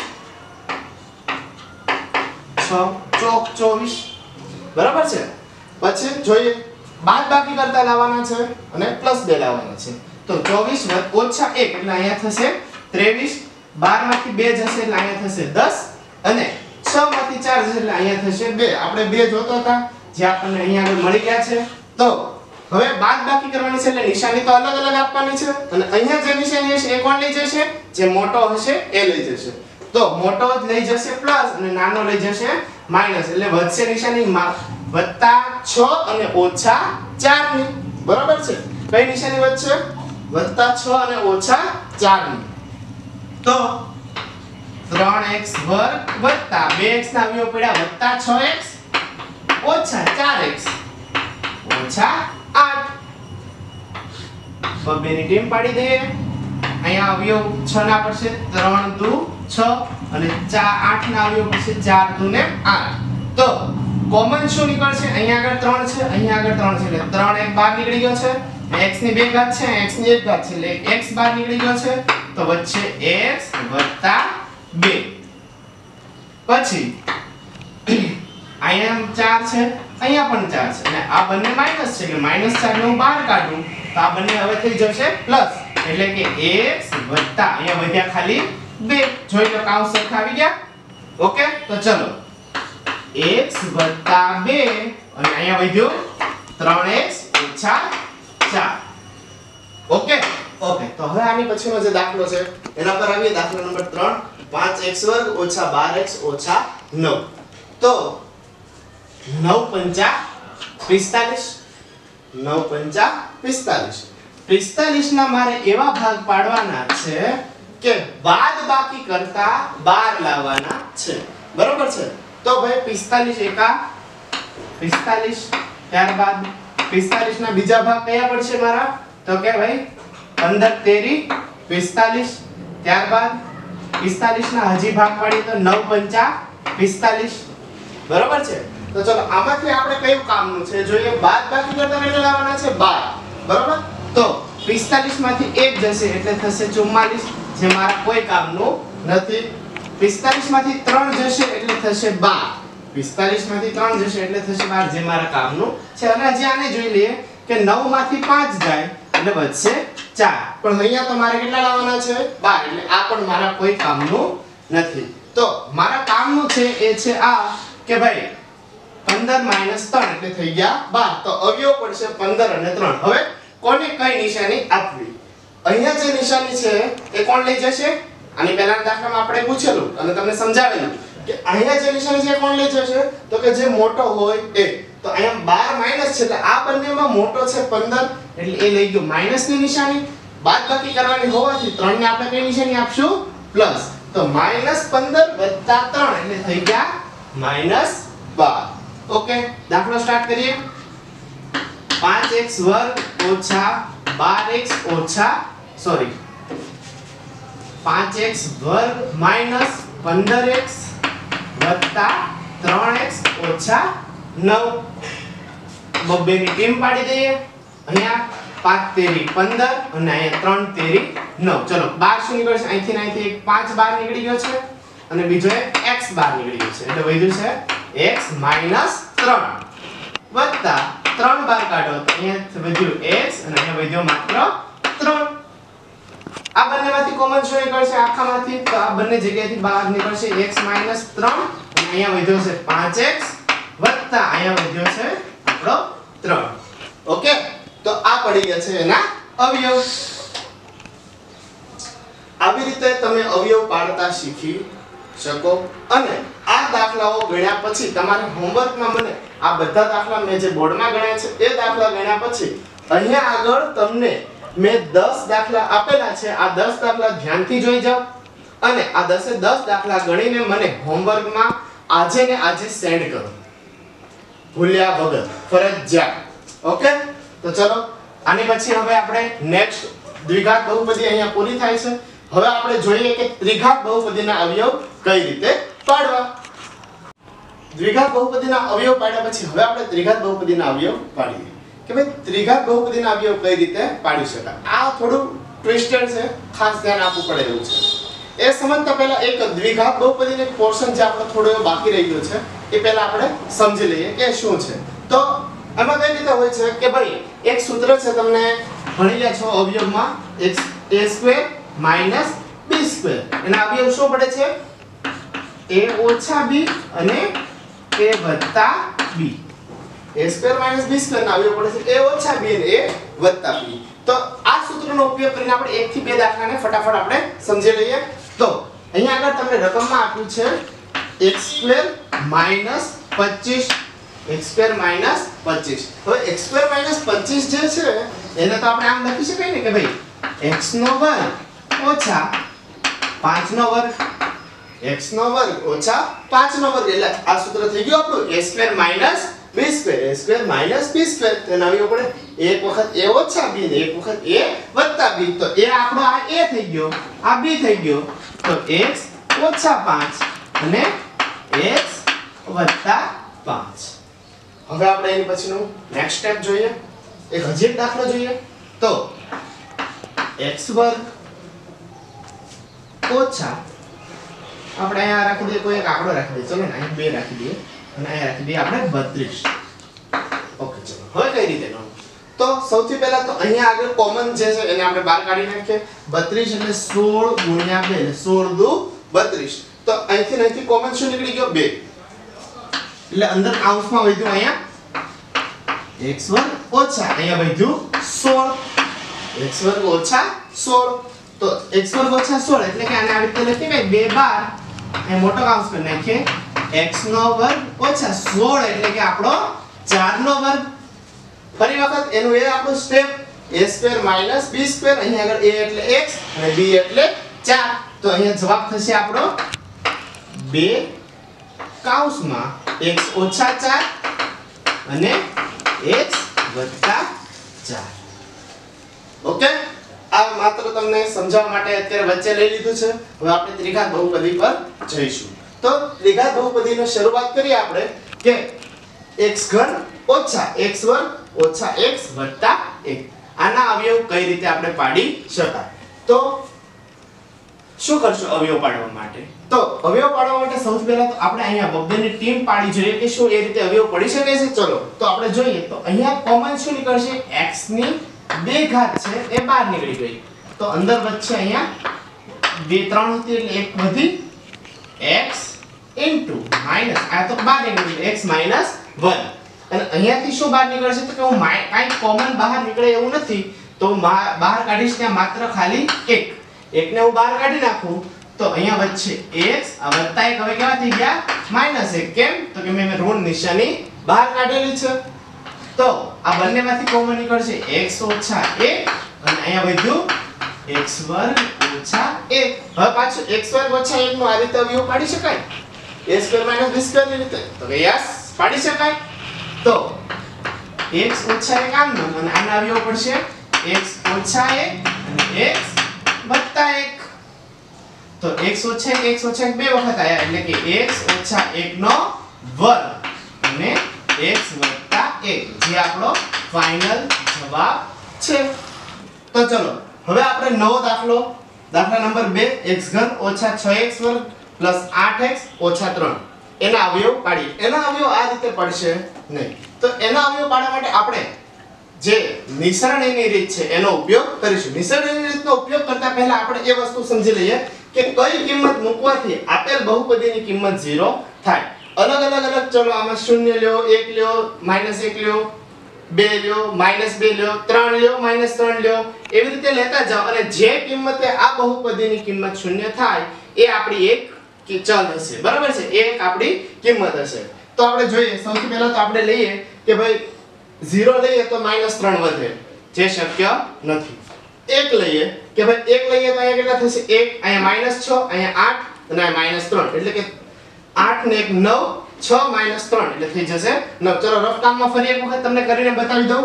છ ચોક ચોવીસ. બરાબર છે? પછી જોઈએ બાદબાકી કરતા લાવવાના છે અને પ્લસ બે લાવવાના છે. તો ચોવીસ ઓછા એક એટલે અહીંયા થશે ત્રેવીસ. બાર માંથી બે જશે એટલે અહીંયા થશે દસ અને છ માંથી ચાર જશે એટલે અહીંયા થશે બે. આપણે બે જોતા હતા જે આપણને અહીંયા આગળ મળી ગયા છે. તો હવે બાદબાકી કરવાની છે એટલે નિશાની તો અલગ અલગ આપવાની છે અને અહીંયા જે નિશાની હશે એ કોણ લઈ જશે? જે મોટો હશે એ લઈ જશે. તો મોટો જ લઈ જશે પ્લસ અને નાનો લઈ જશે માઈનસ. એટલે વધશે નિશાની વત્તા છ અને ઓછા ચાર ની. બરાબર છે? કઈ નિશાની વધશે? વત્તા છ અને ઓછા ચાર ની. તો ત્રણ એક્સ વર્ગ વત્તા બે એક્સ ના અવયવ પડ્યા વત્તા છ એક્સ ઓછા ચાર એક્સ ઓછા આઠ. બબ્બે ની ટીમ પાડી દઈએ. અહીંયા અવયવ છ ના પડશે ત્રણ દુ છ અને આઠ ના અવયવ પડશે ચાર દુ ને આઠ. તો કોમન શું નીકળશે? અહીંયા આગળ ત્રણ છે, અહીંયા આગળ ત્રણ છે એટલે ત્રણ એક બહાર નીકળી ગયો છે. x ની બે ઘાત છે, x ની એક ઘાત છે એટલે x બહાર નીકળી ગયો છે. તો વચ્ચે x વત્તા બે. પછી અહીંયા ચાર છે, અહીંયા પણ ચાર છે અને આ બંને માઈનસ છે એટલે માઈનસ ચાર ને હું બહાર કાઢું તો આ બંને હવે થઈ જશે પ્લસ. એટલે કે x વત્તા અહીંયા વધ્યા ખાલી બે. જોઈ લો કૌંસ સરખા આવી ગયા. ઓકે તો ચલો x વત્તા બે અને અહીંયા વધ્યો ત્રણ એક્સ ઓછા ચાર. ઓકે ઓકે તો હવે આની પછીનો જે દાખલો છે એના પર આવીએ. દાખલો નંબર ત્રણ પાંચ એક્સ વર્ગ ઓછા બાર એક્સ ઓછા નવ. તો નવ પંચા પિસ્તાલીસ. નવ પંચા પિસ્તાલીસ. પિસ્તાલીસ ના મારે એવા ભાગ પાડવાના છે કે બાદ બાકી કરતા બાર લાવવાના છે. બરોબર છે. તો ભાઈ પિસ્તાલીસ એકા પિસ્તાલીસ, ત્યારબાદ પિસ્તાલીસ ના બીજા ભાગ કયા પડશે મારા? તો કે ભાઈ પંદર તેરી પિસ્તાલીસ, ત્યારબાદ પિસ્તાલીસ ના હજી ભાગ પાડીએ તો નવ પંચા પિસ્તાલીસ. બરોબર છે. તો ચલો આમાંથી આપણે કયું કામનું છે જોઈએ. બાદ બાકી કરતા કેટલા લાવવાના છે? બાર. બરોબર. તો પિસ્તાલીસ માંથી એક જશે એટલે થશે ચુમ્માલીસ, જે મારા કોઈ કામનું નથી. પિસ્તાલીસ માંથી ત્રણ જશે એટલે થશે બાર. પિસ્તાલીસ માંથી ત્રણ જશે એટલે થશે બાર, જે મારા કામનું છે. અને હજી આને જોઈ લઈએ કે નવ માંથી પાંચ જાય એટલે વધશે ચાર. પણ અહીંયા તો મારે કેટલા લાવવાના છે? બાર. એટલે આ પણ મારા કોઈ કામનું નથી. તો મારા કામનું છે એ છે આ કે ભાઈ પંદર માઈનસ ત્રણ એટલે થઈ ગયા બાર. તો અવયવ પડશે પંદર અને ત્રણ. હવે કોને કઈ નિશાની આપવી? અહીંયા જે નિશાની છે એ કોણ લઈ જશે? આની પહેલાના દાખલામાં આપણે પૂછેલું અને તમને સમજાવેલું કે અહીંયા જે નિશાની છે એ કોણ લઈ જશે? તો કે જે મોટો હોય એ. તો અહીંયા બાર માઈનસ છે એટલે આ બંનેમાં મોટો છે પંદર એટલે એ લઈ ગયો માઈનસ ની નિશાની. બાદબાકી કરવાની હોવાથી ત્રણ ને આપણે કઈ નિશાની આપશું? પ્લસ. તો માઈનસ પંદર વત્તા ત્રણ એટલે થઈ ગયા માઈનસ બાર. ઓકે દાખલો સ્ટાર્ટ કરીએ. પાંચ એક્સ વર્ગ ઓછા બાર એક્સ ઓછા સોરી પાંચ એક્સ વર્ગ માઈનસ પંદર એક્સ વત્તા ત્રણ એક્સ ઓછા નવ. બબ્બે ની ટીમ પાડી દઈએ. અહીંયા પાંચ તેરી પંદર અને અહીંયા ત્રણ તેરી નવ. ચલો બાર શું નીકળશે? અહીંથી ને અહીંથી એક પાંચ બાર નીકળી ગયો છે અને બીજો એક x બાર નીકળી ગયો છે એટલે વધ્યું છે x માઈનસ ત્રણ વત્તા ત્રણ બાર કાઢો તો અહીંયા વધ્યું x અને અહીંયા વધ્યો માત્ર ત્રણ. આ બંનેમાંથી કોમન શું નીકળશે? આખામાંથી તો આ બંને જગ્યાએથી બહાર નીકળશે x માઈનસ ત્રણ અને અહીંયા વધ્યો છે પાંચ એક્સ વત્તા અહીંયા વધ્યો છે આપણો ત્રણ. ઓકે તો આ પડી ગયા છે એના અવયવ. આવી રીતે તમે અવયવ પાડતા શીખી શકો. અને આ દાખલાઓ ગણ્યા પછી તમારે હોમવર્કમાં મને આ બધા દાખલા મેં જે બોર્ડમાં ગણ્યા છે એ દાખલા ગણ્યા પછી અહીંયા આગળ તમને મેં દસ દાખલા આપેલા છે. આ દસ દાખલા ધ્યાનથી જોઈ જાઓ અને આ દસે દસ દાખલા ગણીને મને હોમવર્કમાં આજે ને આજે સેન્ડ કરો, ભૂલ્યા વગર, ફરજિયાત. ઓકે તો ચલો આની પછી હવે આપણે નેક્સ્ટ દ્વિઘાત બહુપદી અહીંયા પૂરી થાય છે. હવે આપણે જોઈએ કે ત્રિઘાત બહુપદીના અવયવ કઈ રીતે પાડવા. દ્વિઘાત બહુપદીના અવયવ પાડ્યા પછી હવે આપણે ત્રિઘાત બહુપદીના અવયવ પાડીએ કે ભાઈ ત્રિઘાત બહુપદીના અવયવ કઈ રીતે પાડી શકાય. આ થોડું ટ્વિસ્ટેડ છે, ખાસ ધ્યાન આપવું પડે એવું છે. એ સમજતા પહેલા એક દ્વિઘાત બહુપદીનો એક પોર્શન જે આપણો થોડો એવો બાકી રહી ગયો છે એ પહેલા આપણે સમજી લઈએ કે શું છે. તો એમાં કઈ રીતે હોય છે કે ભાઈ એક સૂત્ર છે તમને ભણી લ્યા છો અવયવમાં x a square minus b square. એના અવયવ શું પડે છે? a ઓછા b અને a વત્તા b. a square minus b square ના અવયવ પડે છે a ઓછા b અને a વત્તા b. તો આ સૂત્રનો ઉપયોગ કરીને આપણે એક થી બે દાખલાને ફટાફટ આપણે સમજી લઈએ. તો અહીંયા આગળ તમને રકમમાં આપ્યું છે x સ્ક્વેર માઈનસ પચીસ. x સ્ક્વેર માઈનસ પચીસ. હવે x સ્ક્વેર માઈનસ પચીસ જે છે એને તો આપણે આમ લખી શકાય ને કે ભાઈ x નો વર્ગ ઓછા પાંચ નો વર્ગ. x નો વર્ગ ઓછા પાંચ નો વર્ગ એટલે આ સૂત્ર થઈ ગયું આપણું a square minus b square. a square minus b square તેનો અવયવ પડે એક વખત a ઓછા b ને એક વખત a વત્તા b. તો a આપણો આ a થઈ ગયો, આ b થઈ ગયો. તો x ઓછા પાંચ અને x વત્તા પાંચ. હવે આપણે એની પછીનું નેક્સ્ટ સ્ટેપ જોઈએ. એક હજી એક દાખલો જોઈએ. તો x વર્ગ ઓછા આપણે અહીંયા રાખી દઈએ, કોઈ એક આંકડો રાખી દઈએ. ચલો ને અહીંયા બે રાખી દઈએ અને અહીંયા રાખી દઈએ આપણે બત્રીસ. ઓકે ચલો હવે કઈ રીતે ગણવું? તો સૌથી પહેલા તો અહીંયા આગળ કોમન જે છે એને આપણે બહાર કાઢી નાખીએ. બત્રીસ એટલે સોળ ગુણ્યા બે એટલે સોળ દુ બત્રીસ. તો અહીંથી ને અહીંથી કોમન શું નીકળી ગયો બે, એટલે અંદર કૌંસમાં વધ્યું અહીંયા x વર્ગ ઓછા અહીંયા વધ્યું સોળ, x વર્ગ ઓછા સોળ, તો x વર્ગ ઓછા સોળ એટલે કે આને આવી રીતે લખીએ બે બાર એ મોટો કૌંસ કરી નાખીએ x નો વર્ગ ઓછા સોળ એટલે કે આપણો ચાર નો વર્ગ. ફરી વખત એનું એ આપણું step a square minus b square, અહીં આગળ a એટલે x અને b એટલે ચાર, તો અહીંયા જવાબ થશે આપણો બે કૌંસમાં x ઓછા ચાર અને x વત્તા ચાર. ઓકે, આ માત્ર તમને સમજાવવા માટે અત્યારે વચ્ચે લઈ લીધું છે. હવે આપણે ત્રિઘાત બહુપદી પર જઈશું. તો ત્રિઘાત બહુપદીનો શરૂઆત કરીએ આપણે કે x ઘન ઓછા x વર્ગ ઓછા x વત્તા એક. આના અવયવ કઈ રીતે આપણે પાડી શકાય? તો શું કરશું અવયવ પાડવા માટે? તો અવયવ પાડવા માટે સૌથી પહેલા તો આપણે અહીંયા બબ્બેની ટીમ પાડી જોઈએ કે શું એ રીતે અવયવ પડી શકે છે. ચલો તો આપણે જોઈએ. તો અહીંયા કોમન શું નીકળશે? x ની બે ઘાત છે એ બહાર નીકળી ગઈ, તો અંદર વચ્ચે અહીંયા બે ત્રણ હતી એટલે એક વધી x ઇન્ટુ માઈનસ આ તો બહાર નીકળી x માઈનસ વન, અને અહીંયાથી શું બહાર નીકળશે તો કે હું કાઈ કોમન બહાર નીકળે એવું નથી, તો બહાર કાઢીશ ત્યાં માત્ર ખાલી એક, એકને હું બહાર કાઢી નાખું તો અહીંયા વચ્ચે x આ વત્તા એક હવે કેવા થઈ ગયા માઈનસ એક. કેમ? તો કે મેં ઋણ નિશાની બહાર કાઢેલી છે, તો આ બંનેમાંથી કોમન નીકળશે x ઓછા એક અને અહીંયા વધ્યું x વર્ગ ઓછા એક. હવે પાછું x વર્ગ ઓછા એક નો આ રીતે અવયવ પાડી શકાય a square minus b square ની રીતે? તો કે યસ પાડી શકાય. તો x ઓછા એક આમ અને આના અવયવ પડશે x ઓછા એક અને x વત્તા એક. તો x ઓછા એક x ઓછા એક બે વખત આયા એટલે કે x ઓછા એક નો વર્ગ અને x વત્તા એક, જે આપણો ફાઇનલ જવાબ છે. તો ચલો હવે આપણે નવો દાખલો, દાખલા નંબર બે x ઘન ઓછા છ x વર્ગ પ્લસ આઠ x ઓછા ત્રણ એના અવયવ પાડીએ. એના અવયવ આ રીતે પડશે નહીં, તો એના અવયવ પાડવા માટે આપણે જે નિસરણીની રીત છે એનો ઉપયોગ કરીશું. નિસરણીની રીતનો ઉપયોગ કરતા પહેલા આપણે એ વસ્તુ સમજી લઈએ કે કઈ કિંમત મૂકવાથી આપેલ બહુપદીની કિંમત ઝીરો થાય. અલગ અલગ અલગ ચલો આમાં શૂન્ય લ્યો, એક લ્યો, માઈનસ એક લ્યો, બે લ્યો, માઈનસ બે લ્યો, ત્રણ લ્યો, માઈનસ ત્રણ લ્યો, એવી રીતે લેતા જાઓ અને જે કિંમતે આ બહુપદીની કિંમત શૂન્ય થાય એ આપણી એક ચલ હશે. બરાબર છે? એ એક આપણી કિંમત હશે. તો આપણે જોઈએ સૌથી પહેલા તો આપણે લઈએ કે ભાઈ ઝીરો લઈએ તો માઈનસ ત્રણ વધે, જે શક્ય નથી. એક લઈએ કે ભાઈ એક લઈએ તો અહીંયા કેટલા થશે? એક, અહીંયા માઈનસ છ, અહીંયા આઠ અને અહીંયા માઈનસ ત્રણ એટલે કે આઠ ને એક નવ, છ માઈનસ ત્રણ એટલે થઈ જશે નવ. ચલો રફ કામમાં ફરી એક વખત તમને કરીને બતાવી દઉં.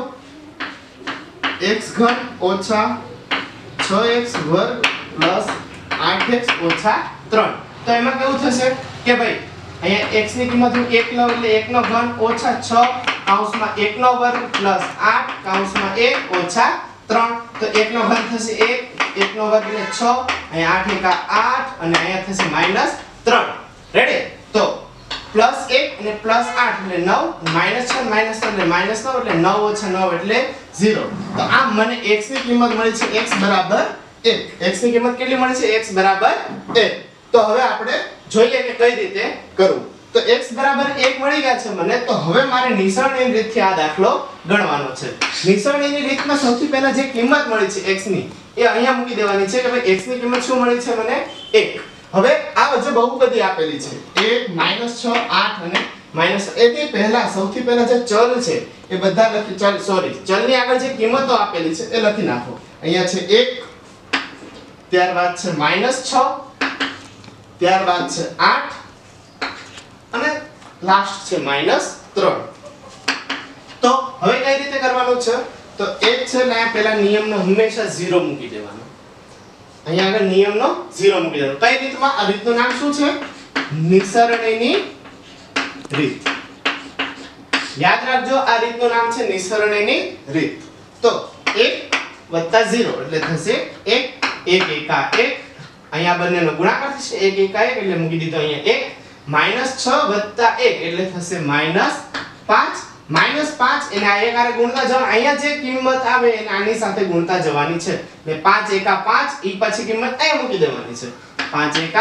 x ઘન ઓછા છ x વર્ગ પ્લસ આઠ x ઓછા ત્રણ. તો એમાં કેવું થશે કે ભાઈ અહીંયા x ની કિંમત હું એક લઉં એટલે એક નો ઘન ઓછા છ કૌંસમાં એક નો વર્ગ પ્લસ આઠ કૌંસમાં એક ઓછા ત્રણ. તો એક નો ઘન થશે એક, એક નો વર્ગ એટલે છ, અહીંયા આઠ એકા આઠ અને અહીંયા થશે માઈનસ ત્રણ. રેડી? તો પ્લસ એક અને પ્લસ આઠ એટલે નવ, માઈનસ છ માઈનસ ત્રણ એટલે માઈનસ નવ એટલે નવ ઓછા નવ એટલે ઝીરો. તો આમ મને x ની કિંમત મળી છે x બરાબર એક. x ની કિંમત કેટલી મળી છે? x બરાબર એક. તો હવે આપણે જોઈએ કે કઈ રીતે કરવું. તો x બરાબર એક મળી ગયા છે મને, તો હવે મારે નિસરણીની રીતથી આ દાખલો ગણવાનો છે. નિસરણીની રીતમાં સૌથી પહેલા જે કિંમત મળી છે x ની એ અહીંયા મૂકી દેવાની છે કે ભાઈ x ની કિંમત શું મળી છે મને? એક. હવે આ જે બહુપદી આપેલી છે એક, માઈનસ છ, આઠ અને માઈનસ, એની પહેલા સૌથી પહેલા જે ચલ છે એ બધા લખી ચલ સોરી ચલની આગળ જે કિંમતો આપેલી છે એ લખી નાખો. અહીંયા છે એક, ત્યારબાદ છે માઈનસ છ, ત્યારબાદ છે આઠ અને લાસ્ટ છે માઈનસ ત્રણ. તો હવે કઈ રીતે કરવાનું છે? તો એક છે ને પહેલા નિયમનો હંમેશા ઝીરો મૂકી દેવાનો. અહીંયા આગળ નિયમનો ઝીરો મૂકી દેવાનો. કઈ રીતમાં? આ રીતનું નામ શું છે? નિસરણીની રીત. યાદ રાખજો આ રીતનું નામ છે નિસરણીની રીત. તો એક વત્તા ઝીરો એટલે થશે એક, એક એકા એક, અહીંયા બંનેનો ગુણાકાર થશે એક એકા એક એટલે મૂકી દીધો અહીંયા એક, માઈનસ છ વત્તા એક એટલે થશે માઈનસ પાંચ, માઈનસ પાંચ એને આ એક આરે ગુણતા જવાનું. અહીંયા જે કિંમત આવે એને આની સાથે ગુણતા જવાની છે. એટલે પાંચ એકા પાંચ, ઈ પાછી કિંમત અહીંયા મૂકી દેવાની છે. પાંચ એકા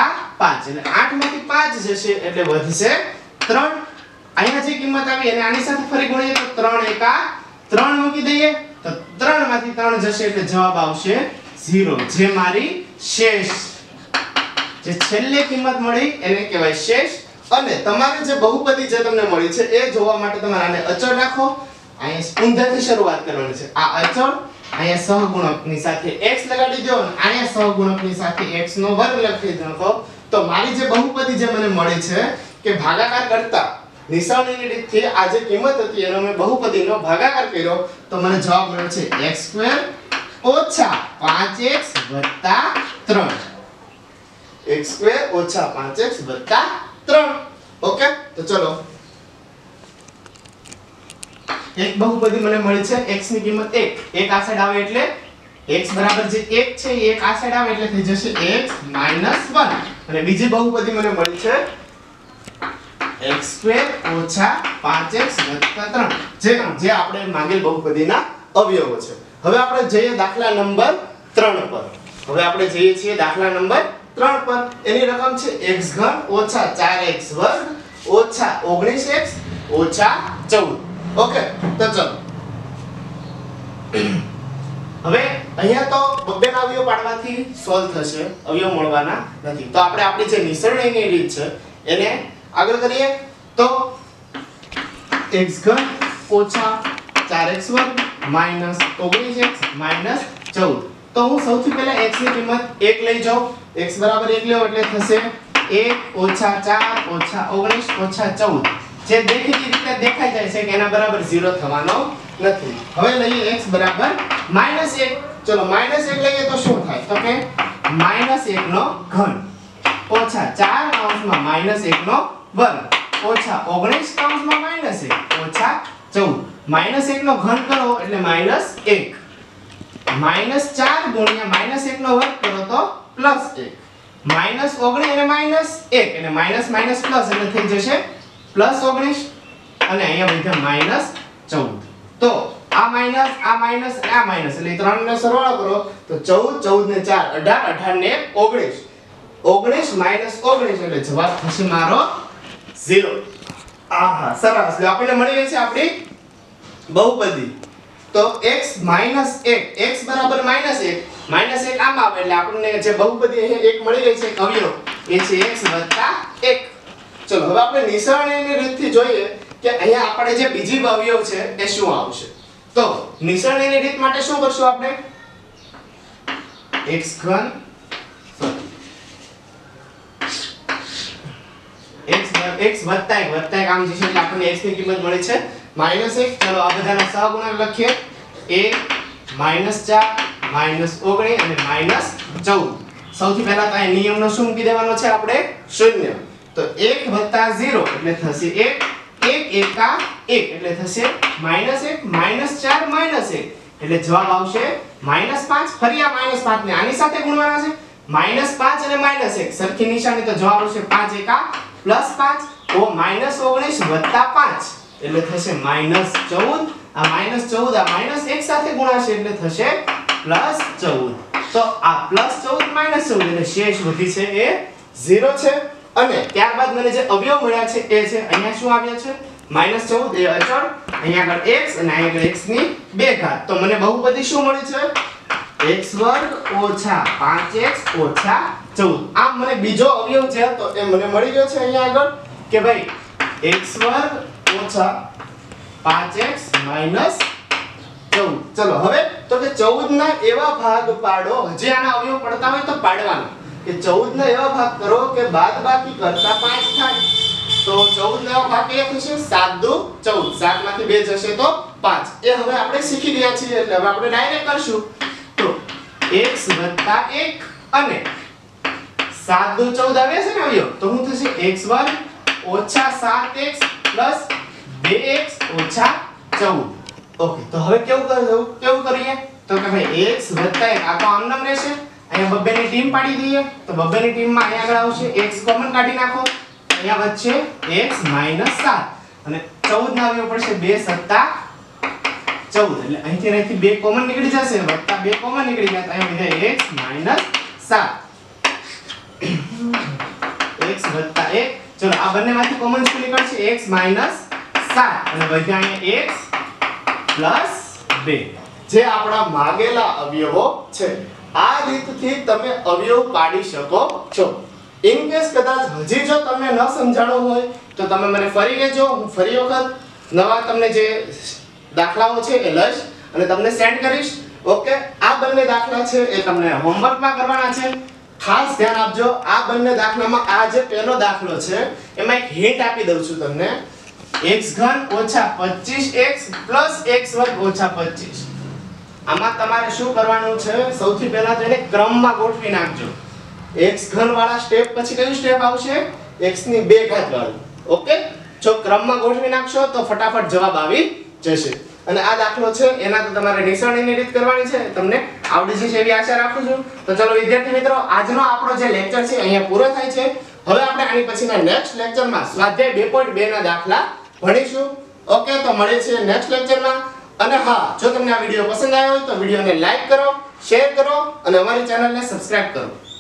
પાંચ એટલે આઠ માંથી પાંચ જશે એટલે વધશે ત્રણ. અહીંયા જે કિંમત આવી એને આની સાથે ફરી ગુણીએ તો ત્રણ એકા ત્રણ મૂકી દઈએ તો ત્રણ માંથી ત્રણ જશે એટલે જવાબ આવશે ઝીરો. જે મારી શેષ જે છેલ્લે કિંમત મળી એને કહેવાય શેષ. અને તમારે જે બહુપદી જે તમને મળી છે એ જોવા માટે તમારે આને અચળ રાખો. અહીંયા ઊંધાથી શરૂઆત કરવાની છે. આ અચળ અહીંયા સહગુણકની સાથે x લગાડી દો અને અહીંયા સહગુણકની સાથે x નો વર્ગ લખી દો. તો મારી જે બહુપદી જે મને મળી છે કે ભાગાકાર કરતા નિશાનીની રીતથી આ જે કિંમત હતી એનો મેં બહુપદીનો ભાગાકાર કર્યો તો મને જવાબ મળ્યો છે x સ્ક્વેર ઓછા પાંચ એક્સ વત્તા ત્રણ. x સ્ક્વેર ઓછા પાંચ એક્સ વત્તા ત્રણ. ઓકે, તો ચલો એક બહુપદી મને મળી છે x ની કિંમત એક. એક આ સાઈડ આવે એટલે x બરાબર જે એક છે એ એક આ સાઈડ આવે એટલે થઈ જશે x માઈનસ એક. અને બીજી બહુપદી મને મળી છે x સ્ક્વેર ઓછા પાંચ એક્સ વત્તા ત્રણ જે જે આપણે માંગેલ બહુપદીના અવયવો છે. હવે આપણે જઈએ દાખલા નંબર ત્રણ પર. હવે આપણે જઈએ છીએ દાખલા નંબર ત્રણ પર. એની રકમ છે x ઘન ઓછા ચાર એક્સ વર્ગ ઓછા ઓગણીસ એક્સ ઓછા ચૌદ. ઓકે, તો ચલો હવે અહીંયા તો બબ્બેના અવયવ પાડવાથી સોલ્વ થશે, અવયવ મળવાના નથી. તો આપણે આપણી જે નિસરણીની રીત છે એને આગળ કરીએ. તો x ઘન ઓછા ચાર એક્સ વર્ગ માઈનસ ઓગણીસ એક્સ માઈનસ ચૌદ. તો હું સૌથી પહેલા x ની કિંમત એક લઈ જાઉં. x બરાબર એક લ્યો એટલે થશે એક ઓછા ચાર ઓછા ઓગણીસ ઓછા ચૌદ. જે દેખીતી રીતે દેખાઈ જાય છે કે એના બરાબર ઝીરો થવાનો નથી. હવે લઈએ x બરાબર માઈનસ એક. ચલો માઈનસ એક લઈએ તો શું થાય? તો કે માઈનસ એક નો ઘન ઓછા ચાર કૌંસમાં માઈનસ એક નો વર્ગ ઓછા ઓગણીસ કૌંસમાં માઈનસ એક ઓછા ચૌદ. માઈનસ એક નો ઘન કરો એટલે માઈનસ એક. માઈનસ ચાર ગુણ્યા માઈનસ એક નો વર્ગ કરો તો પ્લસ એક. માઈનસ ઓગણીસ અને માઈનસ એક એટલે માઈનસ માઈનસ પ્લસ એટલે થઈ જશે પ્લસ ઓગણીસ અને અહીંયા બધા માઈનસ ચૌદ. તો આ માઈનસ આ માઈનસ અને આ માઈનસ એટલે ત્રણ નો સરવાળો કરો તો ચૌદ ચૌદ ને ચાર અઢાર અઢાર ને ઓગણીસ. ઓગણીસ માઈનસ ઓગણીસ એટલે જવાબ થશે મારો ઝીરો. આહા સરસ. એટલે આપણને મળી ગઈ છે આપણી બહુપદી. તો x માઈનસ એક x બરાબર માઈનસ એક માઈનસ એક આમ આવે એટલે આપણને જે બહુપદી છે એક મળી ગઈ છે એક અવયવ એ છે x વત્તા એક. ચલો હવે આપણે નિસરણીની રીતથી જોઈએ કે અહીંયા આપણે જે બીજી અવયવ છે એ શું આવશે. તો નિસરણીની રીત માટે શું કરશું આપણે? x ઘન x x વત્તા એક વત્તા એક આમ જશે એટલે આપણને x ની કિંમત મળી છે માઈનસ એક. ચલો આ બધાના સહગુણક લખીએ. એક માઈનસ ચાર માઈનસ ઓગણીસ અને માઈનસ ચૌદ. સૌથી પહેલા તો અહીં નિયમનો શું મૂકી દેવાનો છે આપણે? શૂન્ય. તો એક વત્તા ઝીરો એટલે થશે એક. એક એકા એક એટલે થશે માઈનસ એક માઈનસ ચાર માઈનસ એક એટલે જવાબ આવશે માઈનસ પાંચ. ફરી આ માઈનસ પાંચ ને આની સાથે ગુણવાના છે. માઈનસ પાંચ અને માઈનસ એક સરખી નિશાની તો જવાબ આવશે પાંચ એકા પ્લસ પાંચ ઓ માઈનસ ઓગણીસ વત્તા પાંચ એટલે થશે માઈનસ ચૌદ. આ માઈનસ ચૌદ આ માઈનસ એક સાથે ગુણાશે એટલે થશે પ્લસ ચૌદ. તો આ પ્લસ ચૌદ માઈનસ ચૌદ એટલે શેષ વધી છે એ ઝીરો છે. અને ત્યારબાદ મને જે અવયવ મળ્યા છે એ છે અહીંયા શું આવ્યા છે માઈનસ ચૌદ એ અચળ, અહીંયા આગળ x અને અહીંયા આગળ x ની બે ઘાત. તો મને બહુપદી શું મળી છે? x વર્ગ ઓછા પાંચ એક્સ ઓછા ચૌદ. આમ મને બીજો અવયવ જે હતો એ મને મળી ગયો છે અહીંયા આગળ કે ભાઈ x વર્ગ ઓછા પાંચ એક્સ માઈનસ ચૌદ. ચલો હવે તો કે ચૌદ ના એવા ભાગ પાડો. હજી આના અવયવ પડતા હોય તો પાડવાના કે ચૌદ ના એવા ભાગ કરો કે બાદબાકી કરતા પાંચ થાય. તો ચૌદ ના એવા ભાગ કયા થશે? સાત દુ ચૌદ. સાત માંથી બે જશે તો પાંચ. એ હવે આપણે શીખી ગયા છીએ એટલે હવે આપણે ડાયરેક્ટ કરશું. તો x + એક અને સાત દુ ચૌદ આવે છે ને અવયવ તો શું થશે? x વર્ગ ઓછા સાત એક્સ પ્લસ બે એક્સ ઓછા ચૌદ. ઓકે, તો હવે કેવું કરવું? કેવું કરીએ? તો કે ભાઈ x + એક આ તો આમ નામ રહેશે. અહીંયા બબ્બેની ટીમ પાડી દઈએ તો બબ્બેની ટીમમાં અહીંયા આગળ આવશે x કોમન કાઢી નાખો. અહીંયા વચ્ચે x - સાત અને ચૌદ ના અવયવ પડશે બે સત્તા ચૌદ એટલે અહીંથી અહીંથી બે કોમન નીકળી જશે વત્તા બે કોમન નીકળી જાય તો અહીંયા વધે x - સાત. એક. ચલો આ બંનેમાંથી કોમન શું નીકળશે? x - સાત અને વધ્યા અહીંયા x + બે જે આપણા માગેલા અવયવો છે. આ રીતથી તમે અવયવ પાડી શકો છો. ઇન કેસ કદાચ હજી જો તમને ન સમજાણું હોય તો તમે મને ફરી કહેજો, હું ફરી વખત નવા તમને જે દાખલાઓ છે એ લઈશ અને તમને સેન્ડ કરીશ. ઓકે, આ બંને દાખલા છે એ તમને હોમવર્કમાં કરવાના છે. ખાસ ધ્યાન આપજો, આ બંને દાખલામાં આ જે પહેલો દાખલો છે એમાં એક હિન્ટ આપી દઉં છું તમને. x ઘન ઓછા પચીસ x પ્લસ x વર્ગ ઓછા પચીસ. આમાં તમારે શું કરવાનું છે? સૌથી પહેલા તો એને ક્રમમાં ગોઠવી નાખજો. x ઘન વાળા સ્ટેપ પછી કયું સ્ટેપ આવશે? x ની બે ઘાત વાળું. ઓકે, જો ક્રમમાં ગોઠવી નાખશો તો ફટાફટ જવાબ આવી જશે. અને આ દાખલો છે એના તો તમારે નિશાનીની રીત કરવાની છે. તમને આવડી જશે એવી આશા રાખું છું. તો ચલો વિદ્યાર્થી મિત્રો, આજનો આપણો જે લેક્ચર છે અહીંયા પૂરો થાય છે. હવે આપણે આની પછીના નેક્સ્ટ લેક્ચરમાં સ્વાધ્યાય બે પોઈન્ટ બે ના દાખલા ભણીશું. ઓકે, તો મળીએ છીએ નેક્સ્ટ લેક્ચરમાં. અને હા, જો તમને આ વિડિયો પસંદ આવ્યો હોય તો વિડિયોને લાઈક કરો, શેર કરો અને અમારી ચેનલને સબસ્ક્રાઇબ કરો.